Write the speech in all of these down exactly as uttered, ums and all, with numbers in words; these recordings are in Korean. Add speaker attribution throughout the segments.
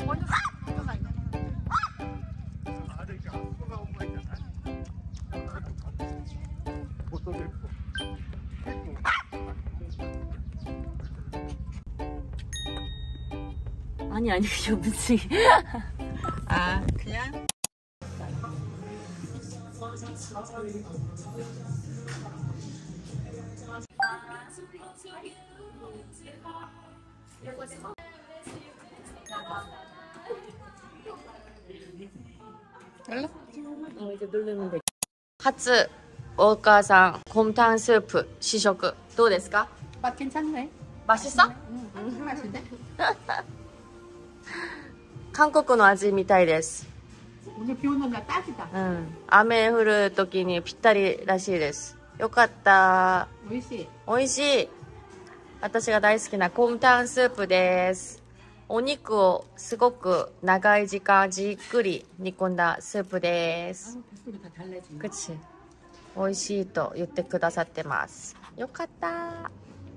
Speaker 1: 먼저 사. 아니 아니 그냥 무지.
Speaker 2: 아 그냥?
Speaker 1: 열라?
Speaker 2: 어 이제 누르면 돼. 하츠 오카상 곰탕 스프 시식 どうですか?
Speaker 1: 맛 괜찮네.
Speaker 2: 맛있어?
Speaker 1: 응, 응 맛있네.
Speaker 2: 한국의 맛이 みたいです.
Speaker 1: 오늘 비 오는 날 딱이다.
Speaker 2: 응. 雨降る時にぴったりらしいです. よかった.
Speaker 1: 오이시.
Speaker 2: おいしい. 私が大好きなコムタンスープです. お肉をすごく長い時間じっくり煮込んだスープです. 그치? 美味しいと言ってくださってます. よかった.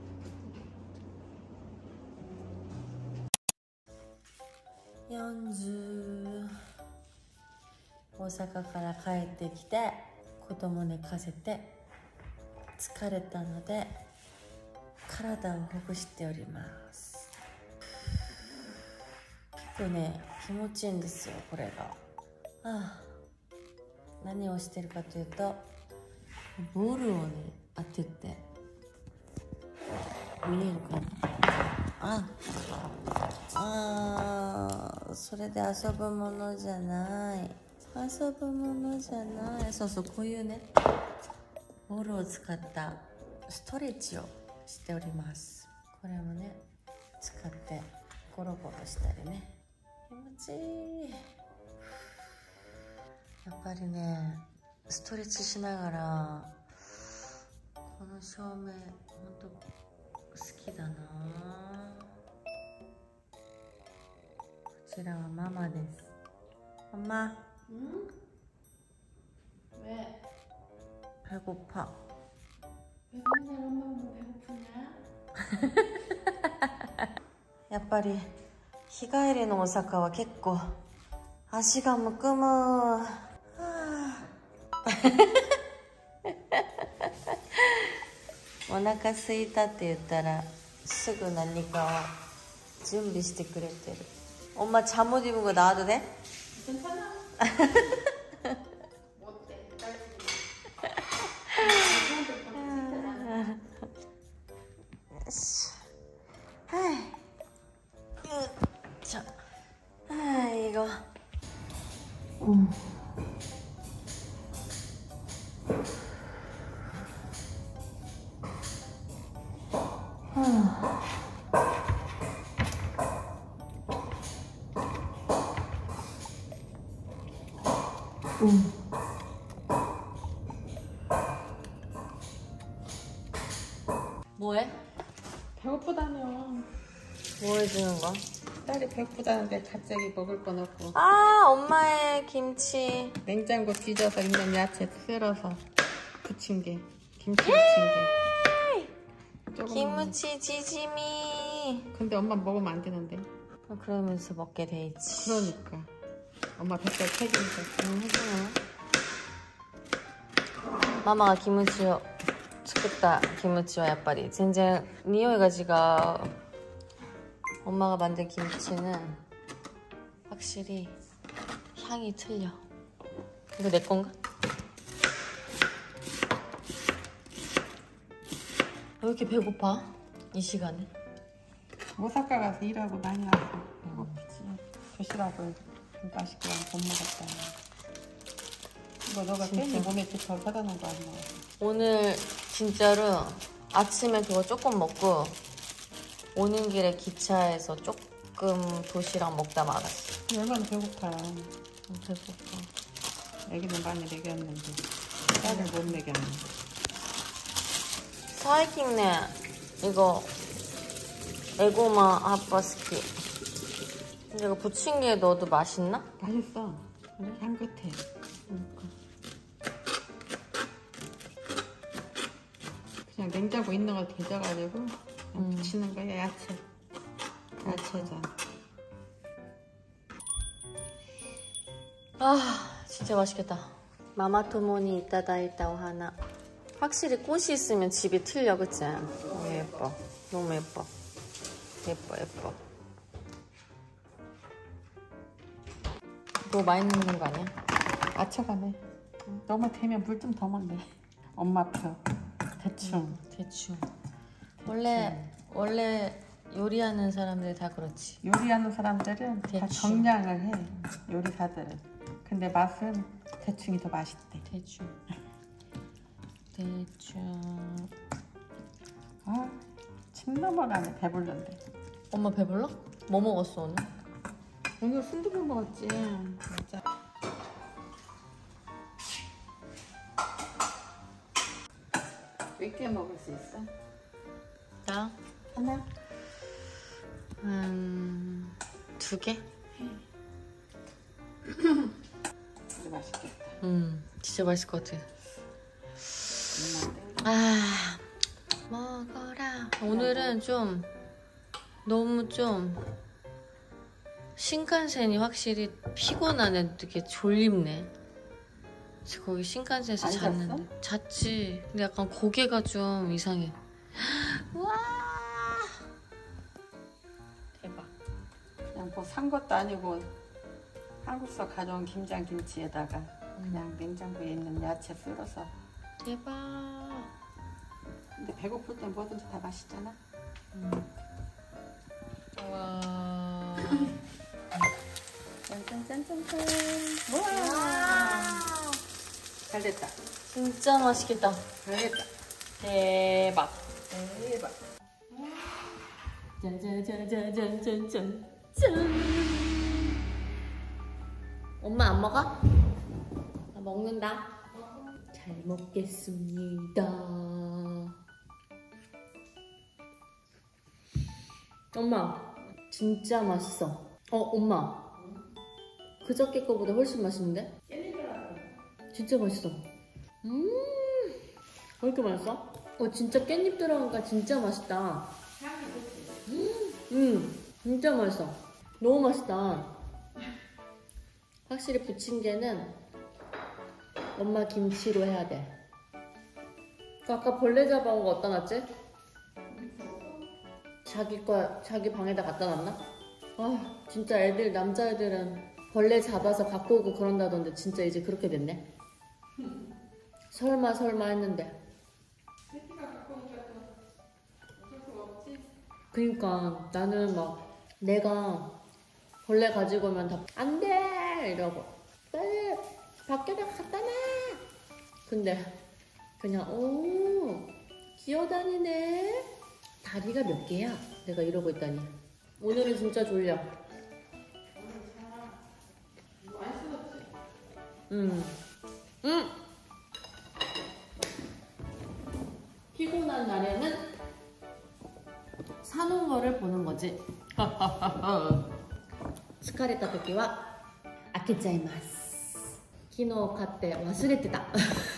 Speaker 2: 연주. 大阪から帰ってきて子供寝かせて疲れたので体をほぐしております。結構ね気持ちいいんですよこれが。ああ、何をしてるかというとボールをね当てて見えるかな。ああ、それで遊ぶものじゃない。遊ぶものじゃない。そうそう、こういうねボールを使ったストレッチをしております。これもね使ってゴロゴロしたりね、気持ちいい。やっぱりねストレッチしながらこの照明ほんと好きだな。こちらはママです。엄마.
Speaker 1: 응? 왜?
Speaker 2: 배고파.
Speaker 1: 왜 맨날 엄마만 배고프냐?
Speaker 2: やっぱり日帰りの大阪は結構足がむくむ。はあ、お腹すいたって言ったらすぐ何かを準備してくれてる。엄마 잠옷 입은 거 나와도 돼?
Speaker 1: 괜찮아. 못돼.
Speaker 2: 하이. 자, 아 이거. 음. 아. 음. 뭐해?
Speaker 1: 배고프다며.
Speaker 2: 뭐 해주는 거야?
Speaker 1: 딸이 배고프다는데 갑자기 먹을 거 넣고.
Speaker 2: 아, 엄마의 김치.
Speaker 1: 냉장고 뒤져서 있는 야채 썰어서 부친 게. 김치 부친 게.
Speaker 2: 김치 지짐이.
Speaker 1: 근데 엄마 먹으면 안 되는데.
Speaker 2: 그러면서 먹게 돼 있지.
Speaker 1: 그러니까. 엄마 뱃살 책임져.
Speaker 2: 응, 해주네. 마마가 김치を作ったキムチはやっぱり全然匂いが違う。 엄마가 만든 김치는 확실히 향이 틀려. 이거 내 건가? 왜 이렇게 배고파? 이 시간에?
Speaker 1: 오사카 가서 일하고 많이 왔어. 배고프지. 도시락을 좀 맛있게 못 먹었다. 이거 너가 괜히 몸에 좋다고 사다 놓은 거 아니야?
Speaker 2: 오늘 진짜로 아침에 그거 조금 먹고 오는 길에 기차에서 조금 도시락 먹다 말았어.
Speaker 1: 얼마나 배고파.
Speaker 2: 배고파.
Speaker 1: 애기는 많이 먹였는데 딸을 못 먹였네.
Speaker 2: 사이킹네 이거 에고마 아빠스키. 근데 이거 부침개에 넣어도 맛있나?
Speaker 1: 맛있어. 향긋해.
Speaker 2: 그러니까.
Speaker 1: 그냥 냉장고 있는 거 데져가지고 음. 부치는 거야. 야채. 야채전.
Speaker 2: 아 진짜 맛있겠다. 마마토모니 이따다이다 오하나. 확실히 꽃이 있으면 집이 틀려, 그치? 너무 예뻐. 너무 예뻐. 예뻐 예뻐. 너무 많이 넣는 거 아니야?
Speaker 1: 맞춰가네. 너무 되면 물 좀 더 먹네. 엄마표. 대충.
Speaker 2: 음, 대충. 원래 원래 요리하는 사람들이 다 그렇지.
Speaker 1: 요리하는 사람들은 다
Speaker 2: 대충.
Speaker 1: 정량을 해. 요리사들은. 근데 맛은 대충이 더 맛있대.
Speaker 2: 대충. 대충.
Speaker 1: 아, 침 넘어가네. 배불른데.
Speaker 2: 엄마 배불러? 뭐 먹었어 오늘?
Speaker 1: 오늘 순두부 먹었지. 진짜. 몇 개 먹을 수 있어?
Speaker 2: 나?
Speaker 1: 하나?
Speaker 2: 음... 두 개?
Speaker 1: 근데 맛있겠다.
Speaker 2: 음, 진짜 맛있을 것 같아.
Speaker 1: 엄마
Speaker 2: 아, 먹어라. 오늘은 좀 너무 좀 신칸센이 확실히 피곤하네. 되게 졸립네. 그래서 거기 신칸센에서
Speaker 1: 안
Speaker 2: 잤는데 잤지. 근데 약간 고개가 좀 이상해. 와, 대박.
Speaker 1: 그냥 뭐 산 것도 아니고 한국서 가져온 김장김치에다가 그냥 냉장고에 있는 야채 썰어서.
Speaker 2: 대박.
Speaker 1: 근데 배고플 땐 뭐든지 다 맛있잖아.
Speaker 2: 음. 와.
Speaker 1: 짠짠짠짠짠. 우와. 잘 됐다.
Speaker 2: 진짜 맛있겠다.
Speaker 1: 잘 됐다.
Speaker 2: 대박.
Speaker 1: 대박.
Speaker 2: 짠짠짠짠짠짠짠. 짠. 엄마 안 먹어? 나 먹는다. 잘 먹겠습니다. 엄마 진짜 맛있어. 어 엄마 그저께 거보다 훨씬 맛있는데? 진짜 맛있어. 음, 왜 이렇게 맛있어? 어 진짜 깻잎 들어가니까 진짜 맛있다. 음, 음 진짜 맛있어. 너무 맛있다. 확실히 부침개는 엄마 김치로 해야 돼. 그 아까 벌레 잡아온 거 어디다 놨지? 자기 거 자기 방에다 갖다 놨나? 아 진짜 애들 남자애들은 벌레 잡아서 갖고 오고 그런다던데 진짜 이제 그렇게 됐네. 설마 설마 했는데. 그니까 나는 막 내가 벌레 가지고 오면 다 안돼 이러고 빨리 밖에다 갖다 놔. 근데 그냥 오 기어다니네. 다리가 몇 개야? 내가 이러고 있다니. 오늘은 진짜 졸려. 응. 응. 피곤한 날에는 사놓은 거를 보는 거지. 疲れた時は開けちゃいます。昨日買って忘れてた。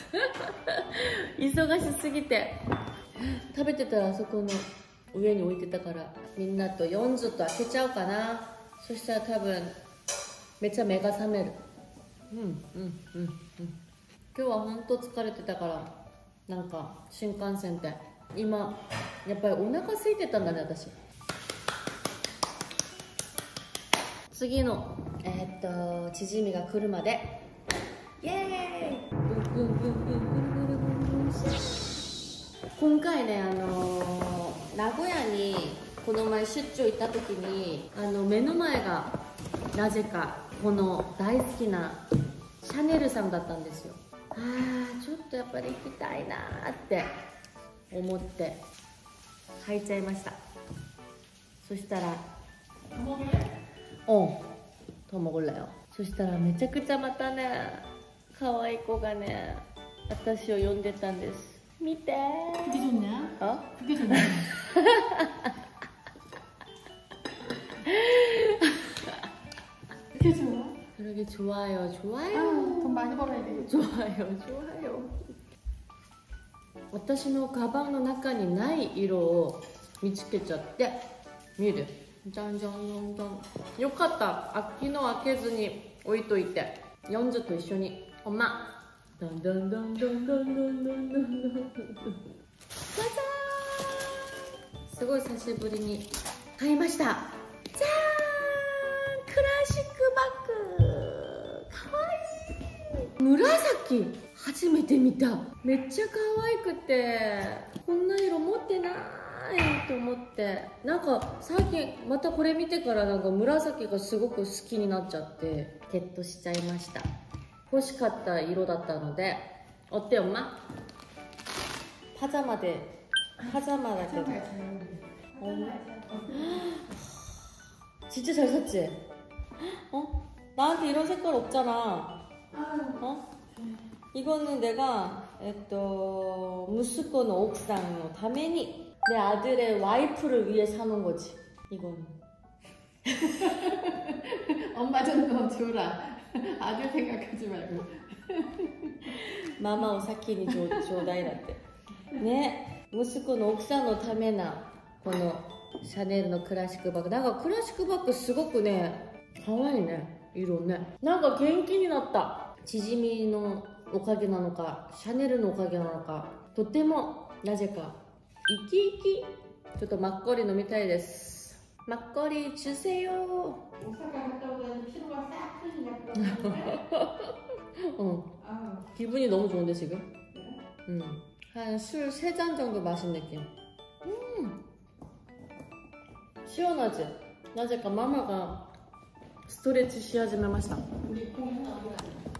Speaker 2: 忙しすぎて食べてたらあそこの上に置いてたからみんなとよんずっと開けちゃおうかな。そしたら多分めっちゃ目が覚める。うんうんうんうん。今日は本当疲れてたからなんか新幹線って今やっぱりお腹空いてたんだね私。次のえー、っとチヂミが来るまでイエーイ。今回ねあのー、名古屋にこの前出張行った時にあの目の前がなぜかこの大好きなシャネルさんだったんですよ。あーちょっとやっぱり行きたいなーって思って履いちゃいました。そしたら어 더 먹을래요.そしたらめちゃくちゃまたね可愛い子がね私を呼んでたんです。見てー。
Speaker 1: 그게 좋냐?
Speaker 2: 어?
Speaker 1: 그게 좋냐? 그게 좋아?
Speaker 2: 그러게 좋아요 좋아요.
Speaker 1: 아, 돈 많이 벌어야 돼.
Speaker 2: 좋아요 좋아요. 私のカバンの中にない色を見つけちゃって見る。じゃんじゃんじゃんじゃん。よかった。あ昨日開けずに置いといて。 ヨンジュと一緒に엄마どんどんどんどんどんどんどんどんどんどんじゃじゃーん、すごい久しぶりに買いました。じゃーん、クラシックバッグ、かわいい。紫初めて見た。めっちゃ可愛くて、こんな色持ってないと思って、なんか最近またこれ見てからなんか紫がすごく好きになっちゃってゲットしちゃいました。欲しかった色だったので。おって엄마？パジャマで、パジャマだけど진짜 잘 샀지? 어? 나한테 이런 색깔 없잖아. 어? 이거는 내가 에또 무스코의 옥상의 다메니 내 아들의 와이프를 위해 사놓은 거지. 이거는.
Speaker 1: 엄마 좀 줘라. 아들 생각하지 말고.
Speaker 2: 마마 오사키니 조다이だって. 네, 무스코의 옥상의 다메나 このシャネルのクラシックバッグ。なんかクラシックバッグすごくね、可愛いね、色ね。なんか元気になった。縮みのおかげなのか、シャネルのおかげなのか、とてもなぜか生き生き。ちょっとマッコリ飲みたいです。マッコリ주세요。응. 기분이 너무 좋은데 지금? 응. 한 술 세 잔 정도 마신 느낌. 음. 시원하지? 나제까 마마가 스트레치 し始めました.